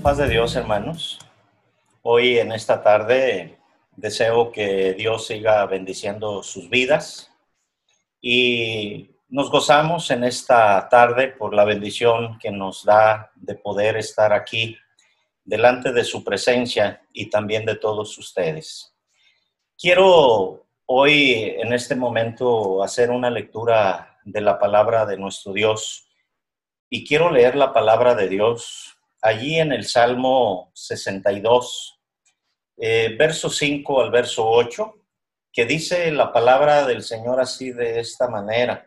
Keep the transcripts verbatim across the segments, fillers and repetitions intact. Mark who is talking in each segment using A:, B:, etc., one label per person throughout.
A: Paz de Dios, hermanos. Hoy en esta tarde deseo que Dios siga bendiciendo sus vidas y nos gozamos en esta tarde por la bendición que nos da de poder estar aquí delante de su presencia y también de todos ustedes. Quiero hoy en este momento hacer una lectura de la palabra de nuestro Dios y quiero leer la palabra de Dios allí en el Salmo sesenta y dos, eh, verso cinco al verso ocho, que dice la palabra del Señor así de esta manera: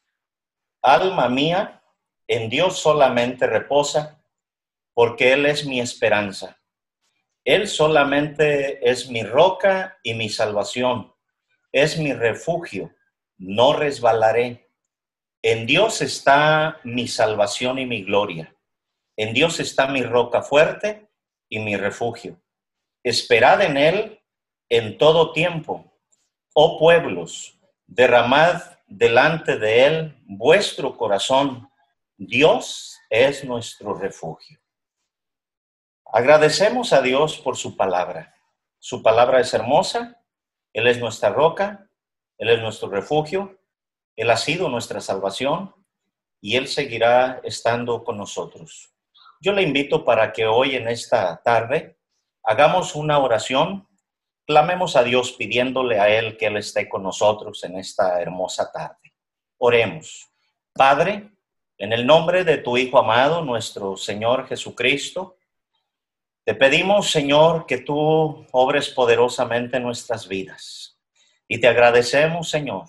A: Alma mía, en Dios solamente reposa, porque Él es mi esperanza. Él solamente es mi roca y mi salvación, es mi refugio, no resbalaré. En Dios está mi salvación y mi gloria. En Dios está mi roca fuerte y mi refugio. Esperad en Él en todo tiempo. Oh pueblos, derramad delante de Él vuestro corazón. Dios es nuestro refugio. Agradecemos a Dios por su palabra. Su palabra es hermosa. Él es nuestra roca. Él es nuestro refugio. Él ha sido nuestra salvación y Él seguirá estando con nosotros. Yo le invito para que hoy en esta tarde hagamos una oración, clamemos a Dios pidiéndole a Él que Él esté con nosotros en esta hermosa tarde. Oremos. Padre, en el nombre de tu Hijo amado, nuestro Señor Jesucristo, te pedimos, Señor, que tú obres poderosamente en nuestras vidas. Y te agradecemos, Señor.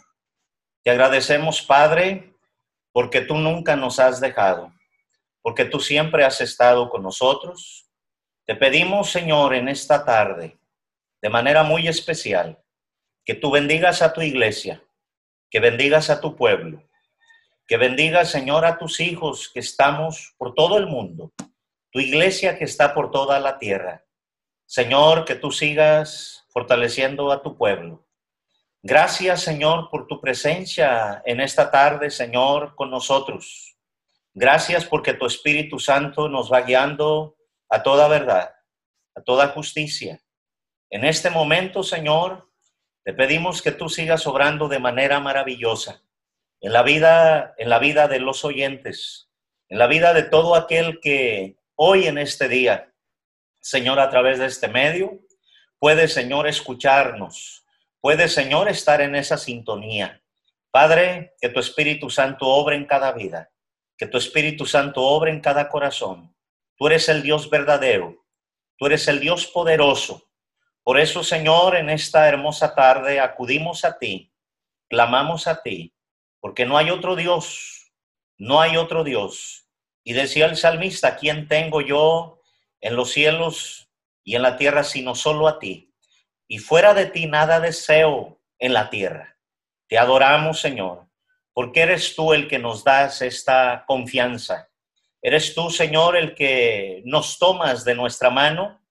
A: Te agradecemos, Padre, porque tú nunca nos has dejado, porque tú siempre has estado con nosotros. Te pedimos, Señor, en esta tarde, de manera muy especial, que tú bendigas a tu iglesia, que bendigas a tu pueblo, que bendigas, Señor, a tus hijos que estamos por todo el mundo, tu iglesia que está por toda la tierra. Señor, que tú sigas fortaleciendo a tu pueblo. Gracias, Señor, por tu presencia en esta tarde, Señor, con nosotros. Gracias porque tu Espíritu Santo nos va guiando a toda verdad, a toda justicia. En este momento, Señor, te pedimos que tú sigas obrando de manera maravillosa en la vida, en la vida de los oyentes, en la vida de todo aquel que hoy en este día, Señor, a través de este medio, puede, Señor, escucharnos, puede, Señor, estar en esa sintonía. Padre, que tu Espíritu Santo obre en cada vida, que tu Espíritu Santo obre en cada corazón. Tú eres el Dios verdadero, tú eres el Dios poderoso. Por eso, Señor, en esta hermosa tarde acudimos a ti, clamamos a ti, porque no hay otro Dios, no hay otro Dios. Y decía el salmista: ¿quién tengo yo en los cielos y en la tierra sino solo a ti? Y fuera de ti nada deseo en la tierra. Te adoramos, Señor, porque eres tú el que nos das esta confianza. Eres tú, Señor, el que nos tomas de nuestra mano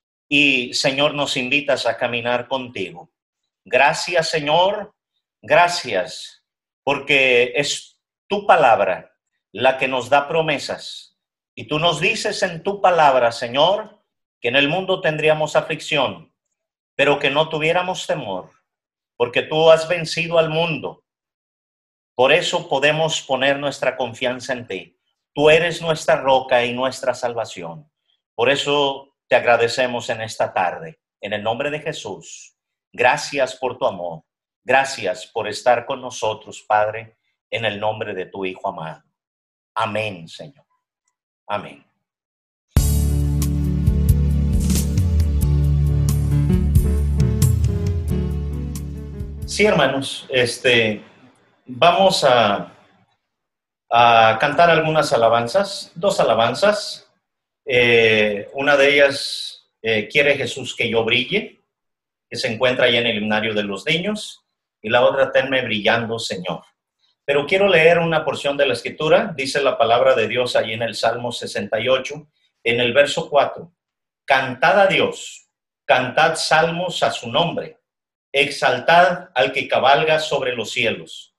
A: y, Señor, nos invitas a caminar contigo. Gracias, Señor, gracias, porque es tu palabra la que nos da promesas. Y tú nos dices en tu palabra, Señor, que en el mundo tendríamos aflicción, pero que no tuviéramos temor, porque tú has vencido al mundo. Por eso podemos poner nuestra confianza en ti. Tú eres nuestra roca y nuestra salvación. Por eso te agradecemos en esta tarde, en el nombre de Jesús. Gracias por tu amor. Gracias por estar con nosotros, Padre, en el nombre de tu Hijo amado. Amén, Señor. Amén. Sí, hermanos, este, vamos a, a cantar algunas alabanzas, dos alabanzas. Eh, una de ellas, eh, Quiere Jesús que yo brille, que se encuentra ahí en el himnario de los niños, y la otra, Tenme brillando, Señor. Pero quiero leer una porción de la Escritura. Dice la palabra de Dios allí en el Salmo sesenta y ocho, en el verso cuatro. Cantad a Dios, cantad salmos a su nombre, exaltad al que cabalga sobre los cielos.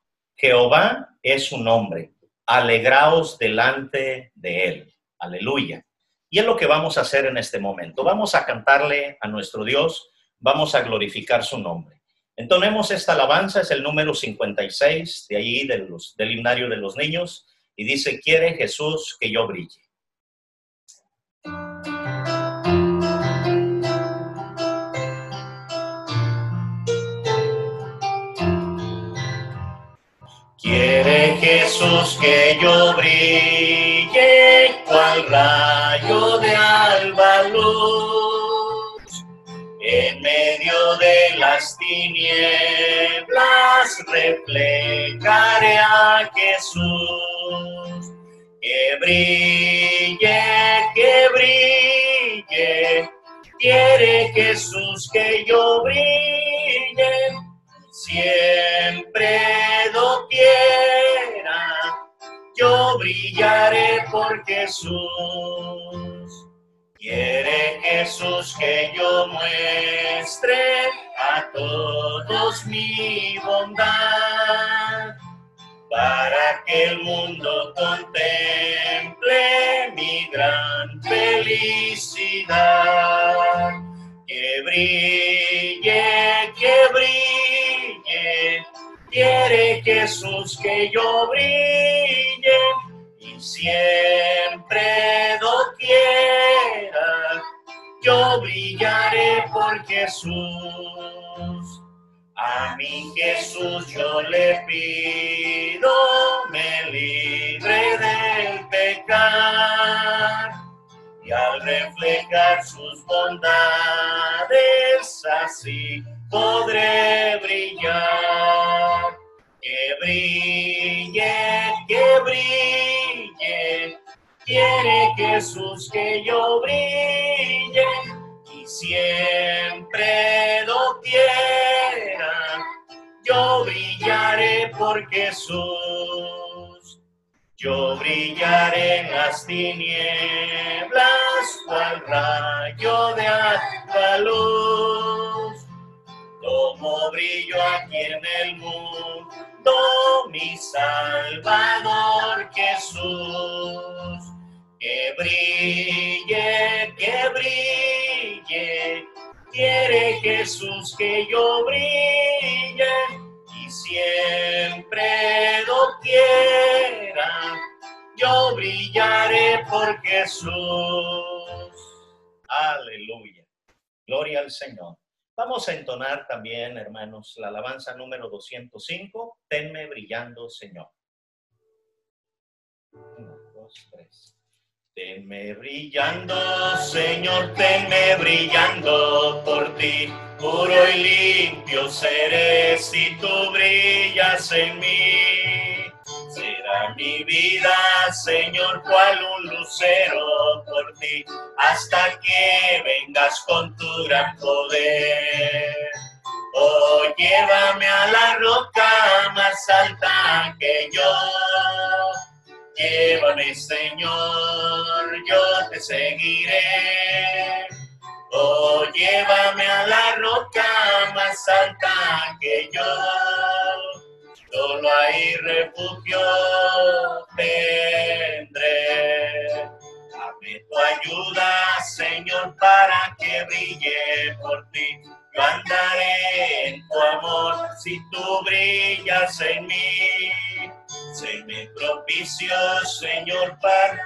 A: Jehová es su nombre, alegraos delante de él. Aleluya. Y es lo que vamos a hacer en este momento. Vamos a cantarle a nuestro Dios, vamos a glorificar su nombre. Entonemos esta alabanza, es el número cincuenta y seis de ahí de los, del himnario de los niños, y dice: quiere Jesús que yo brille. Quiere Jesús que yo brille, cual rayo de alba luz, en medio de las tinieblas reflejaré a Jesús. Que brille, que brille, quiere Jesús que yo brille, siempre doquiera yo brillaré por Jesús. Quiere Jesús que yo muestre a todos mi bondad, para que el mundo contemple mi gran felicidad. Que brille, que brille, quiere Jesús que yo brille, y siempre doquiera yo brillaré por Jesús. A mi Jesús yo le pido, me libre del pecar, y al reflejar sus bondades así podré brillar. Que brille, que brille, quiere Jesús que yo brille, y siempre doquiera yo brillaré por Jesús. Yo brillaré en las tinieblas, cual rayo de alta luz. Como brillo aquí en el mundo, mi Salvador Jesús. Que brille, que brille, quiere Jesús que yo brille, y siempre doquiera yo brillaré por Jesús. Aleluya. Gloria al Señor. Vamos a entonar también, hermanos, la alabanza número doscientos cinco, Tenme brillando, Señor. Uno, dos, tres. Tenme brillando, Señor, tenme brillando, por ti puro y limpio seré si tú brillas en mí. Será mi vida, Señor, cual un lucero por ti, hasta que vengas con tu gran poder. Oh, llévame a la roca más alta que yo. Llévame, Señor, yo te seguiré. Oh, llévame a la roca más alta que yo. Solo ahí refugio tendré. Dame tu ayuda, Señor, para que brille por ti. Yo andaré en tu amor si tú brillas en mí. Séme propicio, Señor, para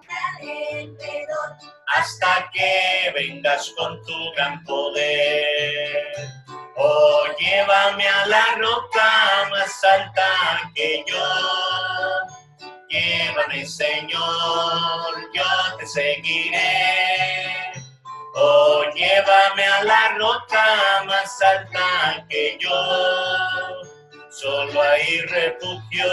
A: hasta que vengas con tu gran poder. Oh, llévame a la roca más alta que yo. Llévame, Señor, yo te seguiré. Oh, llévame a la roca más alta que yo. Solo ahí refugio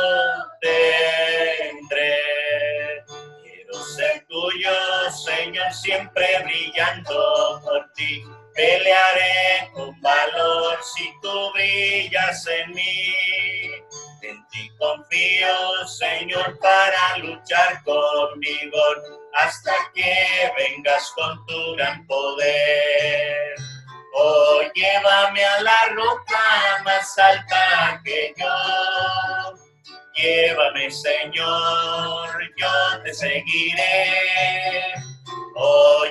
A: tendré. Quiero ser tuyo, Señor, siempre brillando por ti. Pelearé con valor si tú brillas en mí. En ti confío, Señor, para luchar conmigo, hasta que vengas con tu gran poder. Oh, llévame a la roca más alta que yo. Llévame, Señor, yo te seguiré.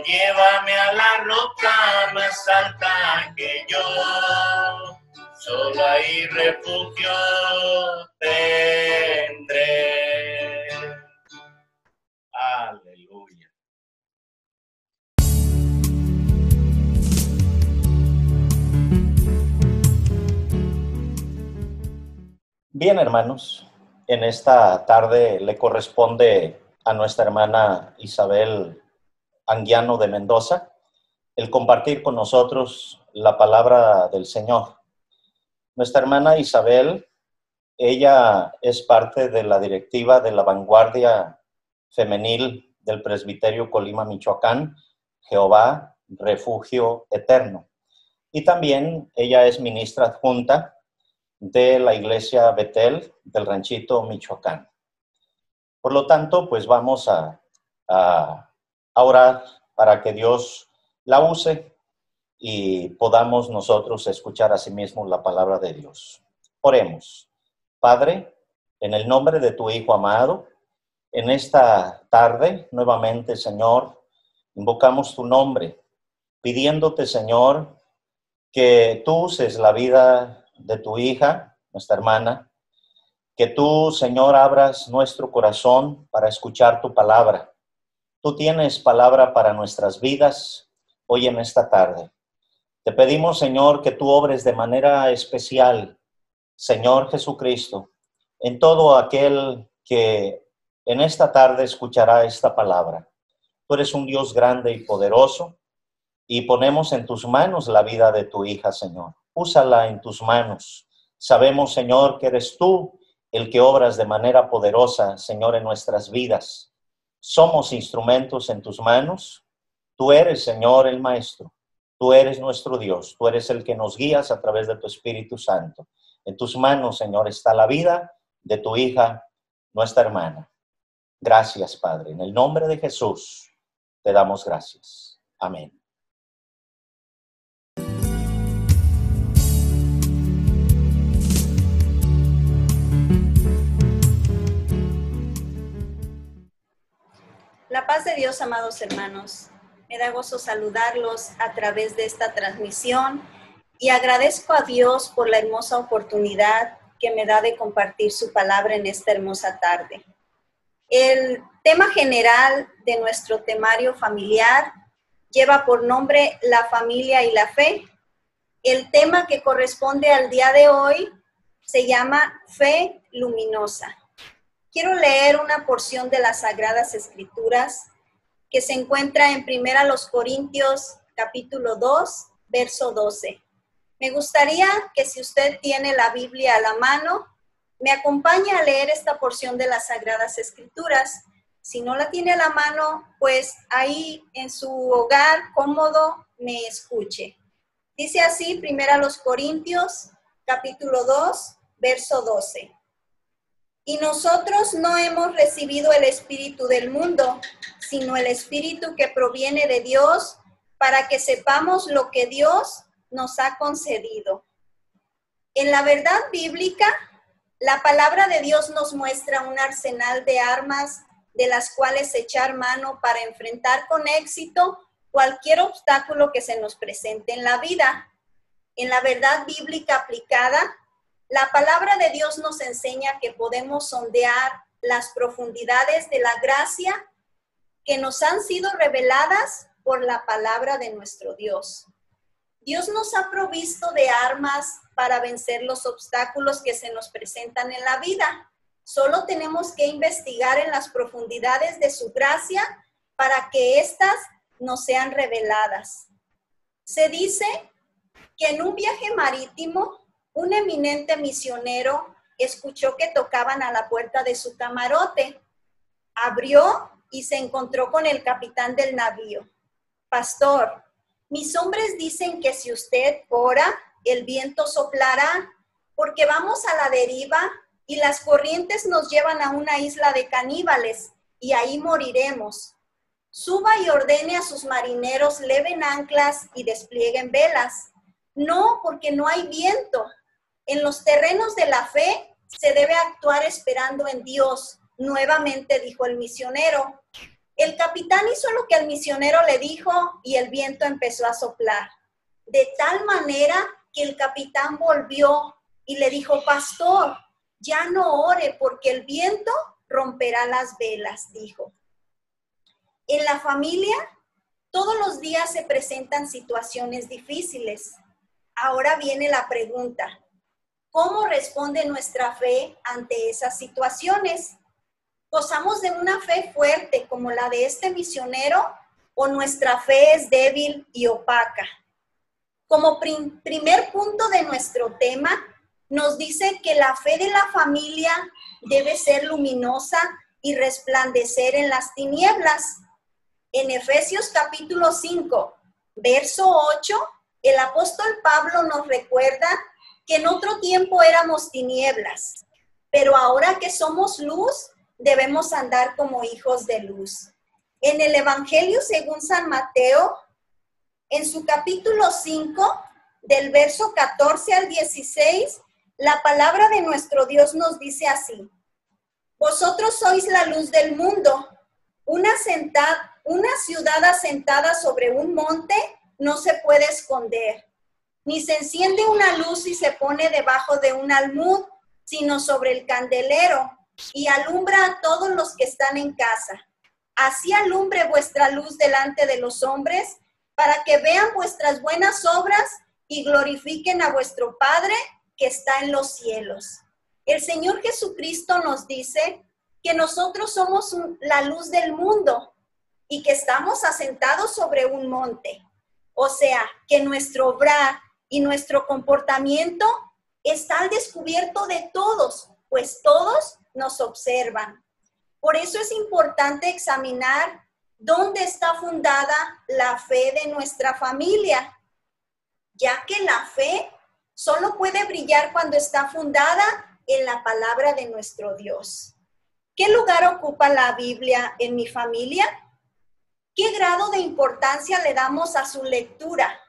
A: llévame a la roca más alta que yo. Solo ahí refugio tendré. Aleluya. Bien, hermanos, en esta tarde le corresponde a nuestra hermana Isabel Anguiano de Mendoza el compartir con nosotros la palabra del Señor. Nuestra hermana Isabel, ella es parte de la directiva de la vanguardia femenil del Presbiterio Colima, Michoacán, Jehová, Refugio Eterno. Y también ella es ministra adjunta de la iglesia Betel del Ranchito, Michoacán. Por lo tanto, pues vamos a, a, a orar para que Dios la use y podamos nosotros escuchar a sí mismos la palabra de Dios. Oremos. Padre, en el nombre de tu Hijo amado, en esta tarde, nuevamente, Señor, invocamos tu nombre, pidiéndote, Señor, que tú uses la vida de tu hija, nuestra hermana, que tú, Señor, abras nuestro corazón para escuchar tu palabra. Tú tienes palabra para nuestras vidas hoy en esta tarde. Te pedimos, Señor, que tú obres de manera especial, Señor Jesucristo, en todo aquel que en esta tarde escuchará esta palabra. Tú eres un Dios grande y poderoso y ponemos en tus manos la vida de tu hija, Señor. Úsala en tus manos. Sabemos, Señor, que eres tú el que obras de manera poderosa, Señor, en nuestras vidas. Somos instrumentos en tus manos. Tú eres, Señor, el Maestro. Tú eres nuestro Dios, tú eres el que nos guías a través de tu Espíritu Santo. En tus manos, Señor, está la vida de tu hija, nuestra hermana. Gracias, Padre. En el nombre de Jesús te damos gracias. Amén.
B: La paz de Dios, amados hermanos. Me da gozo saludarlos a través de esta transmisión y agradezco a Dios por la hermosa oportunidad que me da de compartir su palabra en esta hermosa tarde. El tema general de nuestro temario familiar lleva por nombre La familia y la fe. El tema que corresponde al día de hoy se llama Fe luminosa. Quiero leer una porción de las Sagradas Escrituras que se encuentra en Primera los Corintios, capítulo dos, verso doce. Me gustaría que si usted tiene la Biblia a la mano, me acompañe a leer esta porción de las Sagradas Escrituras. Si no la tiene a la mano, pues ahí en su hogar cómodo me escuche. Dice así, Primera los Corintios, capítulo dos, verso doce. Y nosotros no hemos recibido el espíritu del mundo, sino el espíritu que proviene de Dios, para que sepamos lo que Dios nos ha concedido. En la verdad bíblica, la palabra de Dios nos muestra un arsenal de armas de las cuales echar mano para enfrentar con éxito cualquier obstáculo que se nos presente en la vida. En la verdad bíblica aplicada, la palabra de Dios nos enseña que podemos sondear las profundidades de la gracia que nos han sido reveladas por la palabra de nuestro Dios. Dios nos ha provisto de armas para vencer los obstáculos que se nos presentan en la vida. Solo tenemos que investigar en las profundidades de su gracia para que éstas nos sean reveladas. Se dice que en un viaje marítimo, un eminente misionero escuchó que tocaban a la puerta de su camarote. Abrió y se encontró con el capitán del navío. Pastor, mis hombres dicen que si usted ora, el viento soplará, porque vamos a la deriva y las corrientes nos llevan a una isla de caníbales y ahí moriremos. Suba y ordene a sus marineros leven anclas y desplieguen velas. No, porque no hay viento. En los terrenos de la fe se debe actuar esperando en Dios, nuevamente dijo el misionero. El capitán hizo lo que el misionero le dijo y el viento empezó a soplar. De tal manera que el capitán volvió y le dijo, pastor, ya no ore porque el viento romperá las velas, dijo. En la familia, todos los días se presentan situaciones difíciles. Ahora viene la pregunta, ¿cómo responde nuestra fe ante esas situaciones? ¿Gozamos de una fe fuerte como la de este misionero o nuestra fe es débil y opaca? Como prim- primer punto de nuestro tema, nos dice que la fe de la familia debe ser luminosa y resplandecer en las tinieblas. En Efesios capítulo cinco, verso ocho, el apóstol Pablo nos recuerda que en otro tiempo éramos tinieblas, pero ahora que somos luz, debemos andar como hijos de luz. En el Evangelio según San Mateo, en su capítulo cinco, del verso catorce al dieciséis, la palabra de nuestro Dios nos dice así: vosotros sois la luz del mundo. Una, senta- una ciudad asentada sobre un monte no se puede esconder, ni se enciende una luz y se pone debajo de un almud, sino sobre el candelero, y alumbra a todos los que están en casa. Así alumbre vuestra luz delante de los hombres, para que vean vuestras buenas obras y glorifiquen a vuestro Padre que está en los cielos. El Señor Jesucristo nos dice que nosotros somos un, la luz del mundo y que estamos asentados sobre un monte. O sea, que nuestro obrar y nuestro comportamiento está al descubierto de todos, pues todos nos observan. Por eso es importante examinar dónde está fundada la fe de nuestra familia, ya que la fe solo puede brillar cuando está fundada en la palabra de nuestro Dios. ¿Qué lugar ocupa la Biblia en mi familia? ¿Qué grado de importancia le damos a su lectura?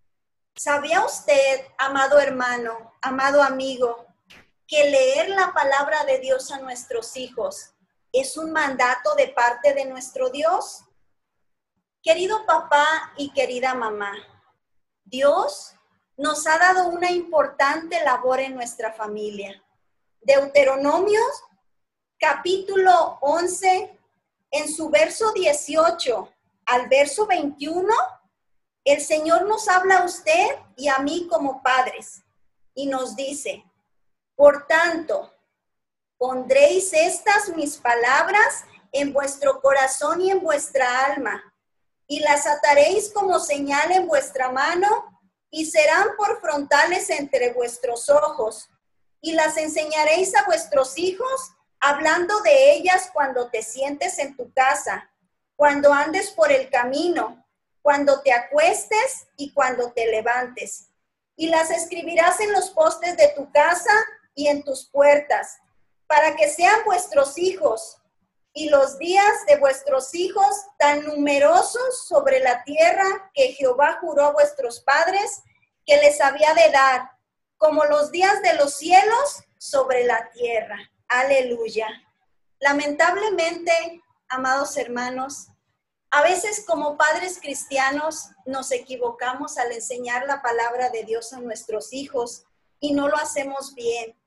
B: ¿Sabía usted, amado hermano, amado amigo, que leer la palabra de Dios a nuestros hijos es un mandato de parte de nuestro Dios? Querido papá y querida mamá, Dios nos ha dado una importante labor en nuestra familia. Deuteronomio, capítulo once, en su verso dieciocho al verso veintiuno, el Señor nos habla a usted y a mí como padres y nos dice: por tanto, pondréis estas mis palabras en vuestro corazón y en vuestra alma, y las ataréis como señal en vuestra mano, y serán por frontales entre vuestros ojos, y las enseñaréis a vuestros hijos, hablando de ellas cuando te sientes en tu casa, cuando andes por el camino, cuando te acuestes y cuando te levantes. Y las escribirás en los postes de tu casa y en tus puertas, para que sean vuestros hijos y los días de vuestros hijos tan numerosos sobre la tierra que Jehová juró a vuestros padres que les había de dar, como los días de los cielos sobre la tierra. Aleluya. Lamentablemente, amados hermanos, a veces como padres cristianos nos equivocamos al enseñar la palabra de Dios a nuestros hijos y no lo hacemos bien.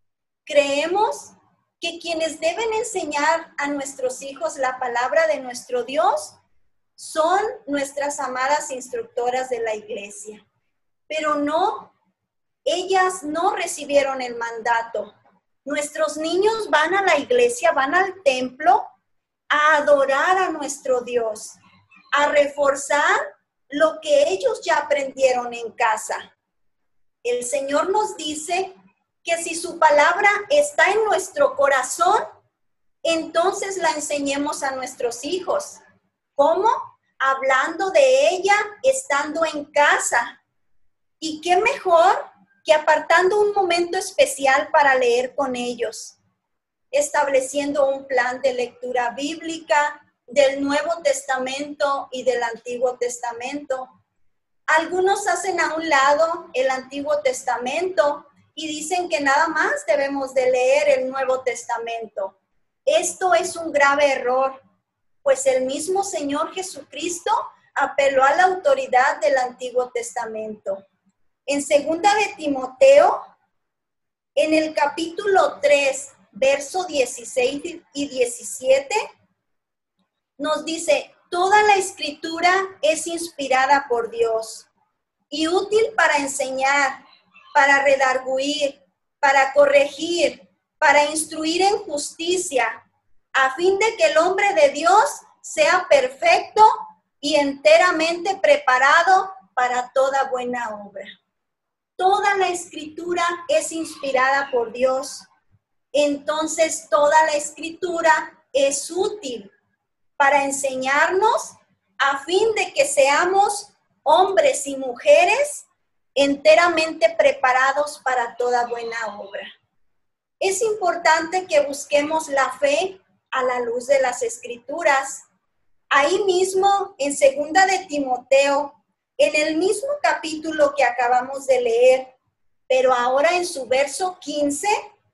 B: Creemos que quienes deben enseñar a nuestros hijos la palabra de nuestro Dios son nuestras amadas instructoras de la iglesia. Pero no, ellas no recibieron el mandato. Nuestros niños van a la iglesia, van al templo a adorar a nuestro Dios, a reforzar lo que ellos ya aprendieron en casa. El Señor nos dice que si su palabra está en nuestro corazón, entonces la enseñemos a nuestros hijos. ¿Cómo? Hablando de ella, estando en casa. ¿Y qué mejor que apartando un momento especial para leer con ellos? Estableciendo un plan de lectura bíblica del Nuevo Testamento y del Antiguo Testamento. Algunos hacen a un lado el Antiguo Testamento y dicen que nada más debemos de leer el Nuevo Testamento. Esto es un grave error. pues el mismo Señor Jesucristo apeló a la autoridad del Antiguo Testamento. En segunda de Timoteo, en el capítulo tres, verso dieciséis y diecisiete, nos dice: toda la Escritura es inspirada por Dios y útil para enseñar, para redarguir, para corregir, para instruir en justicia, a fin de que el hombre de Dios sea perfecto y enteramente preparado para toda buena obra. Toda la Escritura es inspirada por Dios. Entonces, toda la Escritura es útil para enseñarnos a fin de que seamos hombres y mujeres enteramente preparados para toda buena obra. Es importante que busquemos la fe a la luz de las Escrituras. Ahí mismo, en segunda de Timoteo, en el mismo capítulo que acabamos de leer, pero ahora en su verso quince,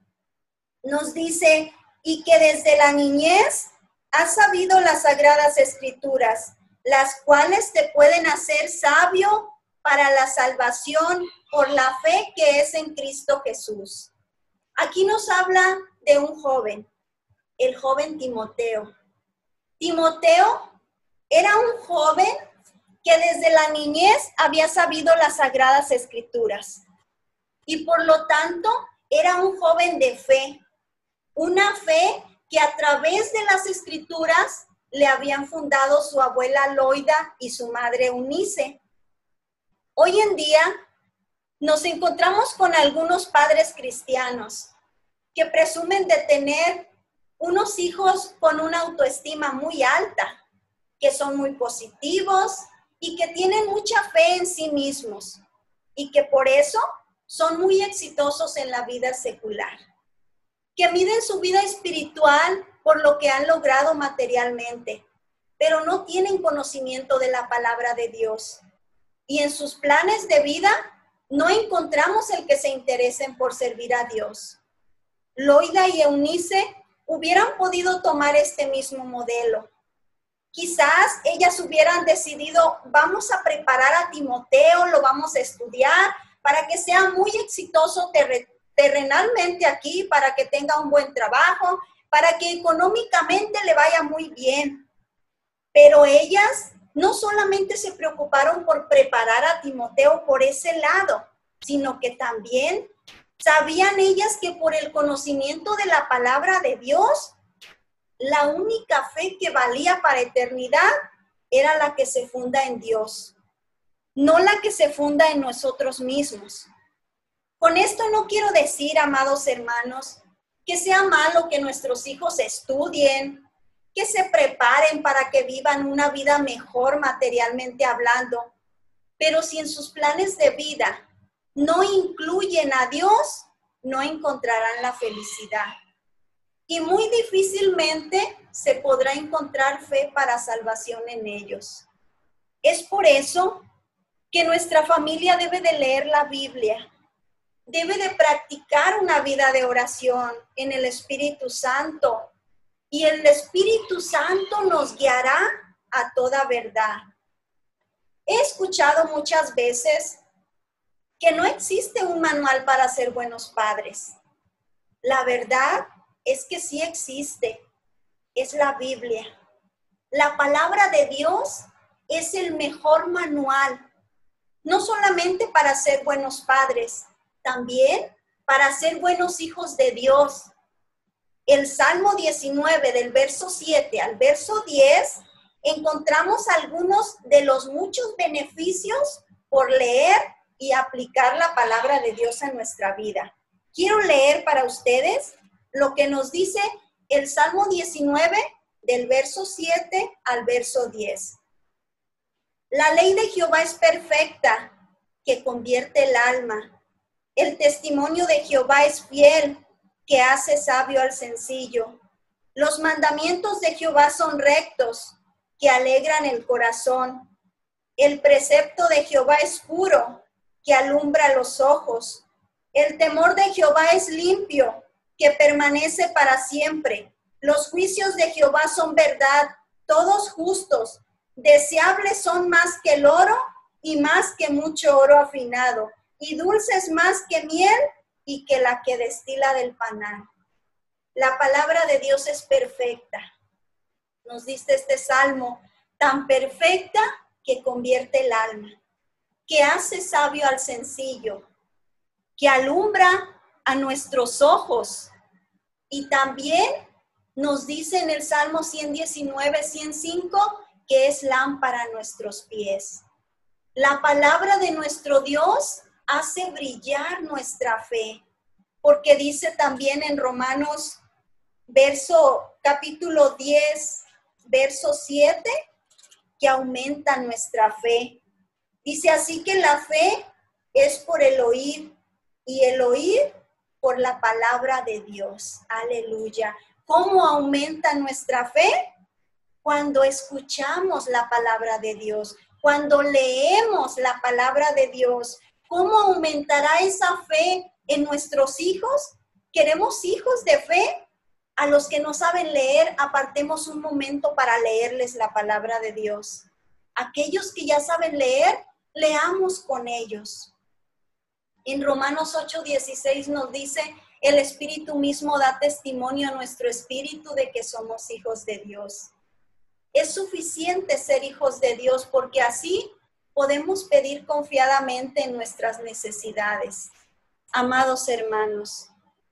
B: nos dice: y que desde la niñez has sabido las sagradas Escrituras, las cuales te pueden hacer sabio para la salvación por la fe que es en Cristo Jesús. Aquí nos habla de un joven, el joven Timoteo. Timoteo era un joven que desde la niñez había sabido las sagradas Escrituras y por lo tanto era un joven de fe, una fe que a través de las Escrituras le habían fundado su abuela Loida y su madre Eunice. Hoy en día nos encontramos con algunos padres cristianos que presumen de tener unos hijos con una autoestima muy alta, que son muy positivos y que tienen mucha fe en sí mismos y que por eso son muy exitosos en la vida secular, que miden su vida espiritual por lo que han logrado materialmente, pero no tienen conocimiento de la palabra de Dios. Y en sus planes de vida no encontramos el que se interesen por servir a Dios. Loida y Eunice hubieran podido tomar este mismo modelo. Quizás ellas hubieran decidido: vamos a preparar a Timoteo, lo vamos a estudiar para que sea muy exitoso ter- terrenalmente aquí, para que tenga un buen trabajo, para que económicamente le vaya muy bien. Pero ellas no solamente se preocuparon por preparar a Timoteo por ese lado, sino que también sabían ellas que por el conocimiento de la palabra de Dios, la única fe que valía para eternidad era la que se funda en Dios, no la que se funda en nosotros mismos. Con esto no quiero decir, amados hermanos, que sea malo que nuestros hijos estudien, que se preparen para que vivan una vida mejor materialmente hablando, pero si en sus planes de vida no incluyen a Dios, no encontrarán la felicidad. Y muy difícilmente se podrá encontrar fe para salvación en ellos. Es por eso que nuestra familia debe de leer la Biblia, debe de practicar una vida de oración en el Espíritu Santo, y el Espíritu Santo nos guiará a toda verdad. He escuchado muchas veces que no existe un manual para ser buenos padres. La verdad es que sí existe, es la Biblia. La palabra de Dios es el mejor manual, no solamente para ser buenos padres, también para ser buenos hijos de Dios. El Salmo diecinueve, del verso siete al verso diez, encontramos algunos de los muchos beneficios por leer y aplicar la palabra de Dios en nuestra vida. Quiero leer para ustedes lo que nos dice el Salmo diecinueve, del verso siete al verso diez. La ley de Jehová es perfecta, que convierte el alma. El testimonio de Jehová es fiel, que hace sabio al sencillo. Los mandamientos de Jehová son rectos, que alegran el corazón. El precepto de Jehová es puro, que alumbra los ojos. El temor de Jehová es limpio, que permanece para siempre. Los juicios de Jehová son verdad, todos justos. Deseables son más que el oro y más que mucho oro afinado, y dulces más que miel y que la que destila del panal. La palabra de Dios es perfecta. Nos dice este salmo, tan perfecta que convierte el alma, que hace sabio al sencillo, que alumbra a nuestros ojos. Y también nos dice en el Salmo ciento diecinueve, ciento cinco, que es lámpara a nuestros pies. La palabra de nuestro Dios hace brillar nuestra fe, porque dice también en Romanos, verso, capítulo diez, verso siete, que aumenta nuestra fe. Dice así que la fe es por el oír y el oír por la palabra de Dios. Aleluya. ¿Cómo aumenta nuestra fe? Cuando escuchamos la palabra de Dios, cuando leemos la palabra de Dios. ¿Cómo aumentará esa fe en nuestros hijos? ¿Queremos hijos de fe? A los que no saben leer, apartemos un momento para leerles la palabra de Dios. Aquellos que ya saben leer, leamos con ellos. En Romanos ocho, dieciséis nos dice, el Espíritu mismo da testimonio a nuestro espíritu de que somos hijos de Dios. Es suficiente ser hijos de Dios porque así podemos pedir confiadamente en nuestras necesidades. Amados hermanos,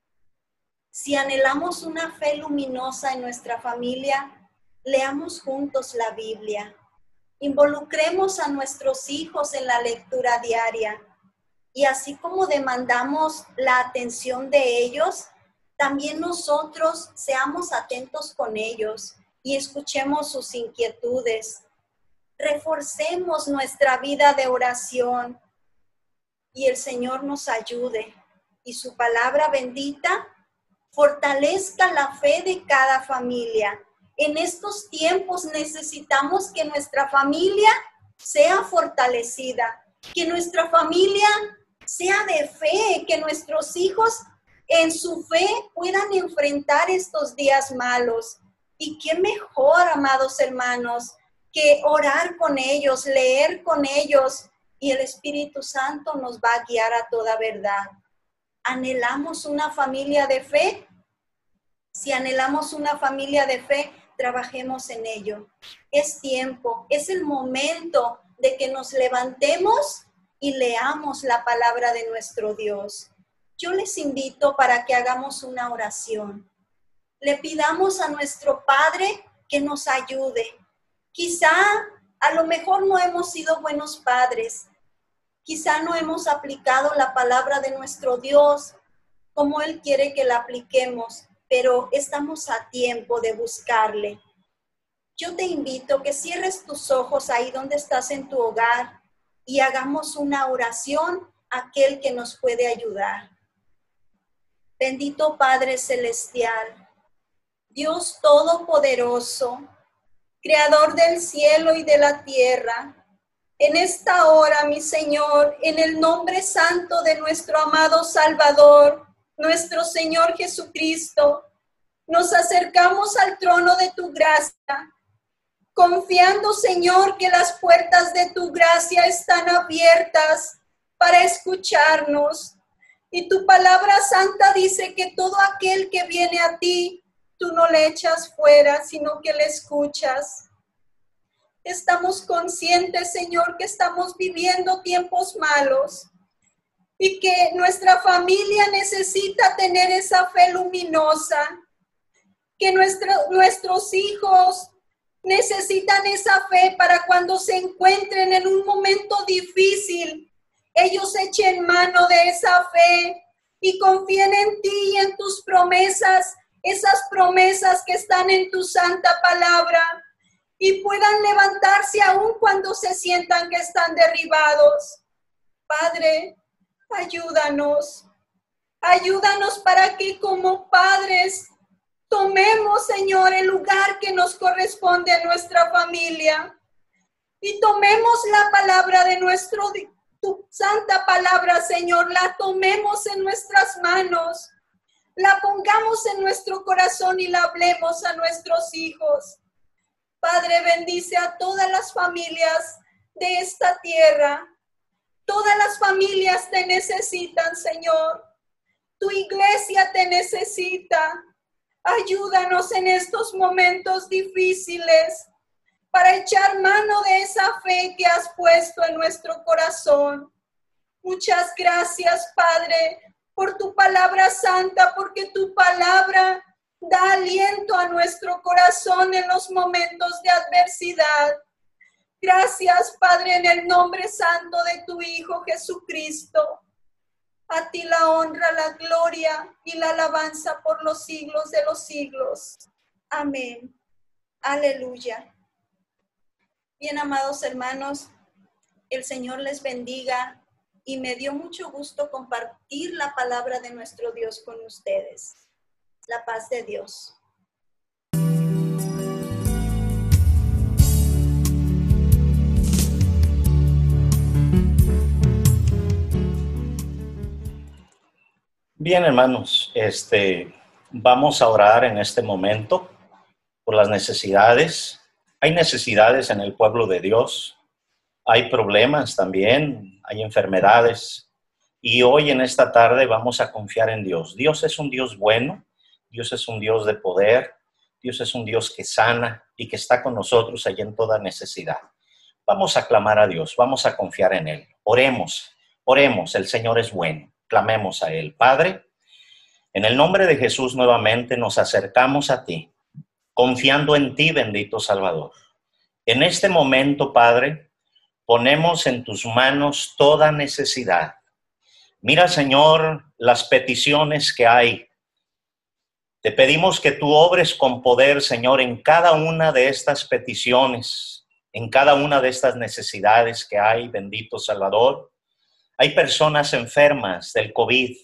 B: si anhelamos una fe luminosa en nuestra familia, leamos juntos la Biblia. Involucremos a nuestros hijos en la lectura diaria. Y así como demandamos la atención de ellos, también nosotros seamos atentos con ellos y escuchemos sus inquietudes. Reforcemos nuestra vida de oración y el Señor nos ayude. Y su palabra bendita fortalezca la fe de cada familia. En estos tiempos necesitamos que nuestra familia sea fortalecida, que nuestra familia sea de fe, que nuestros hijos en su fe puedan enfrentar estos días malos. Y qué mejor, amados hermanos, que orar con ellos, leer con ellos, y el Espíritu Santo nos va a guiar a toda verdad. ¿Anhelamos una familia de fe? Si anhelamos una familia de fe, trabajemos en ello. Es tiempo, es el momento de que nos levantemos y leamos la palabra de nuestro Dios. Yo les invito para que hagamos una oración. Le pidamos a nuestro Padre que nos ayude. Quizá a lo mejor no hemos sido buenos padres. Quizá no hemos aplicado la palabra de nuestro Dios como Él quiere que la apliquemos, pero estamos a tiempo de buscarle. Yo te invito a que cierres tus ojos ahí donde estás en tu hogar y hagamos una oración a aquel que nos puede ayudar. Bendito Padre Celestial, Dios Todopoderoso, Creador del cielo y de la tierra, en esta hora, mi Señor, en el nombre santo de nuestro amado Salvador, nuestro Señor Jesucristo, nos acercamos al trono de tu gracia, confiando, Señor, que las puertas de tu gracia están abiertas para escucharnos. Y tu palabra santa dice que todo aquel que viene a ti, tú no le echas fuera, sino que le escuchas. Estamos conscientes, Señor, que estamos viviendo tiempos malos y que nuestra familia necesita tener esa fe luminosa, que nuestro, nuestros hijos necesitan esa fe para cuando se encuentren en un momento difícil, ellos echen mano de esa fe y confíen en ti y en tus promesas, esas promesas que están en tu santa palabra, y puedan levantarse aún cuando se sientan que están derribados. Padre, ayúdanos, ayúdanos para que como padres tomemos, Señor, el lugar que nos corresponde a nuestra familia y tomemos la palabra de nuestro, tu santa palabra, Señor, la tomemos en nuestras manos, la pongamos en nuestro corazón y la hablemos a nuestros hijos. Padre, bendice a todas las familias de esta tierra. Todas las familias te necesitan, Señor. Tu iglesia te necesita. Ayúdanos en estos momentos difíciles para echar mano de esa fe que has puesto en nuestro corazón. Muchas gracias, Padre, por tu palabra santa, porque tu palabra da aliento a nuestro corazón en los momentos de adversidad. Gracias, Padre, en el nombre santo de tu Hijo Jesucristo. A ti la honra, la gloria y la alabanza por los siglos de los siglos. Amén. Aleluya. Bien, amados hermanos, el Señor les bendiga y me dio mucho gusto compartir la palabra de nuestro Dios con ustedes. La paz de Dios.
A: Bien, hermanos, este, vamos a orar en este momento por las necesidades. Hay necesidades en el pueblo de Dios, hay problemas también, hay enfermedades. Y hoy en esta tarde vamos a confiar en Dios. Dios es un Dios bueno, Dios es un Dios de poder, Dios es un Dios que sana y que está con nosotros allí en toda necesidad. Vamos a clamar a Dios, vamos a confiar en Él. Oremos, oremos, el Señor es bueno. Clamemos a Él. Padre, en el nombre de Jesús nuevamente nos acercamos a ti, confiando en ti, bendito Salvador. En este momento, Padre, ponemos en tus manos toda necesidad. Mira, Señor, las peticiones que hay. Te pedimos que tú obres con poder, Señor, en cada una de estas peticiones, en cada una de estas necesidades que hay, bendito Salvador. Hay personas enfermas del COVID.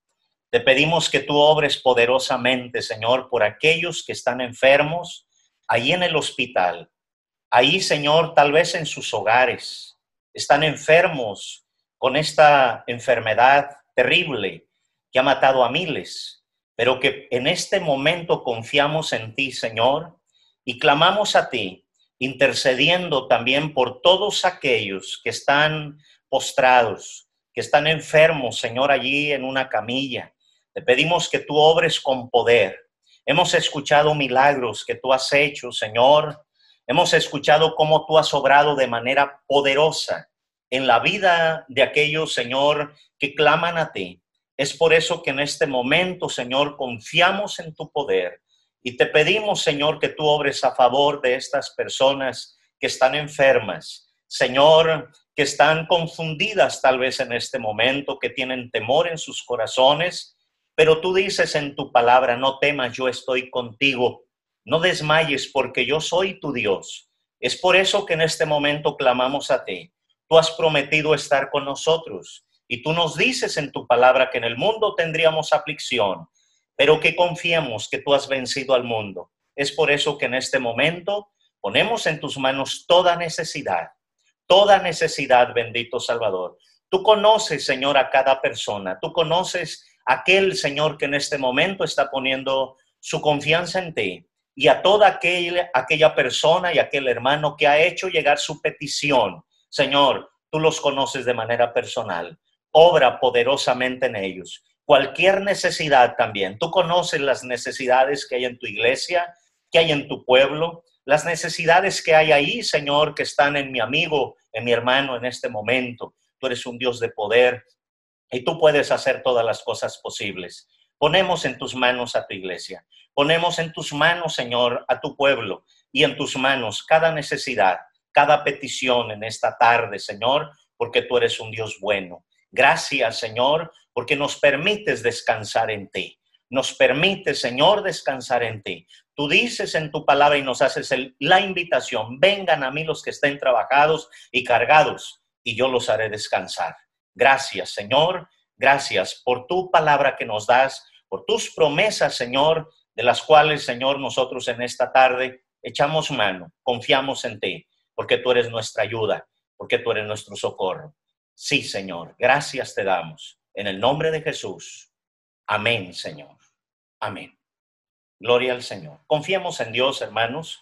A: Te pedimos que tú obres poderosamente, Señor, por aquellos que están enfermos ahí en el hospital. Ahí, Señor, tal vez en sus hogares. Están enfermos con esta enfermedad terrible que ha matado a miles. Pero que en este momento confiamos en ti, Señor, y clamamos a ti, intercediendo también por todos aquellos que están postrados, que están enfermos, Señor, allí en una camilla. Te pedimos que tú obres con poder. Hemos escuchado milagros que tú has hecho, Señor. Hemos escuchado cómo tú has obrado de manera poderosa en la vida de aquellos, Señor, que claman a ti. Es por eso que en este momento, Señor, confiamos en tu poder y te pedimos, Señor, que tú obres a favor de estas personas que están enfermas. Señor, que están confundidas tal vez en este momento, que tienen temor en sus corazones, pero tú dices en tu palabra, no temas, yo estoy contigo, no desmayes porque yo soy tu Dios. Es por eso que en este momento clamamos a ti. Tú has prometido estar con nosotros y tú nos dices en tu palabra que en el mundo tendríamos aflicción, pero que confiemos que tú has vencido al mundo. Es por eso que en este momento ponemos en tus manos toda necesidad. Toda necesidad, bendito Salvador. Tú conoces, Señor, a cada persona. Tú conoces a aquel, Señor, que en este momento está poniendo su confianza en ti. Y a toda aquella, aquella persona y aquel hermano que ha hecho llegar su petición. Señor, tú los conoces de manera personal. Obra poderosamente en ellos. Cualquier necesidad también. Tú conoces las necesidades que hay en tu iglesia, que hay en tu pueblo. Las necesidades que hay ahí, Señor, que están en mi amigo, en mi hermano en este momento. Tú eres un Dios de poder y tú puedes hacer todas las cosas posibles. Ponemos en tus manos a tu iglesia. Ponemos en tus manos, Señor, a tu pueblo y en tus manos cada necesidad, cada petición en esta tarde, Señor, porque tú eres un Dios bueno. Gracias, Señor, porque nos permites descansar en ti. Nos permites, Señor, descansar en ti. Tú dices en tu palabra y nos haces el, la invitación, vengan a mí los que estén trabajados y cargados, y yo los haré descansar. Gracias, Señor, gracias por tu palabra que nos das, por tus promesas, Señor, de las cuales, Señor, nosotros en esta tarde echamos mano, confiamos en ti, porque tú eres nuestra ayuda, porque tú eres nuestro socorro. Sí, Señor, gracias te damos, en el nombre de Jesús. Amén, Señor. Amén. Gloria al Señor. Confiemos en Dios, hermanos.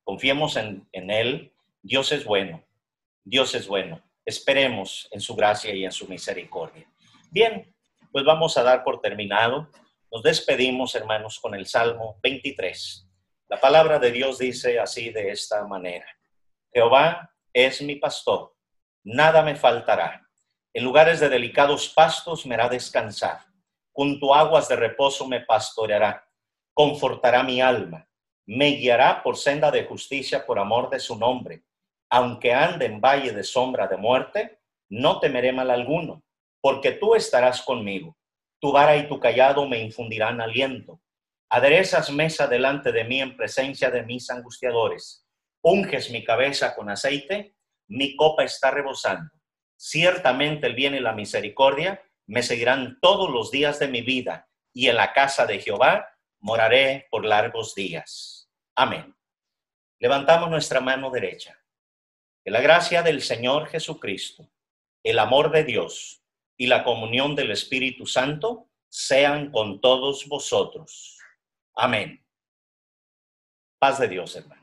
A: Confiemos en, en Él. Dios es bueno. Dios es bueno. Esperemos en su gracia y en su misericordia. Bien, pues vamos a dar por terminado. Nos despedimos, hermanos, con el Salmo veintitrés. La palabra de Dios dice así, de esta manera: Jehová es mi pastor, nada me faltará. En lugares de delicados pastos me hará descansar. Junto a aguas de reposo me pastoreará. Confortará mi alma. Me guiará por senda de justicia por amor de su nombre. Aunque ande en valle de sombra de muerte, no temeré mal alguno, porque tú estarás conmigo. Tu vara y tu cayado me infundirán aliento. Aderezas mesa delante de mí en presencia de mis angustiadores. Unges mi cabeza con aceite, mi copa está rebosando. Ciertamente el bien y la misericordia me seguirán todos los días de mi vida, y en la casa de Jehová moraré por largos días. Amén. Levantamos nuestra mano derecha. Que la gracia del Señor Jesucristo, el amor de Dios y la comunión del Espíritu Santo sean con todos vosotros. Amén. Paz de Dios, hermano.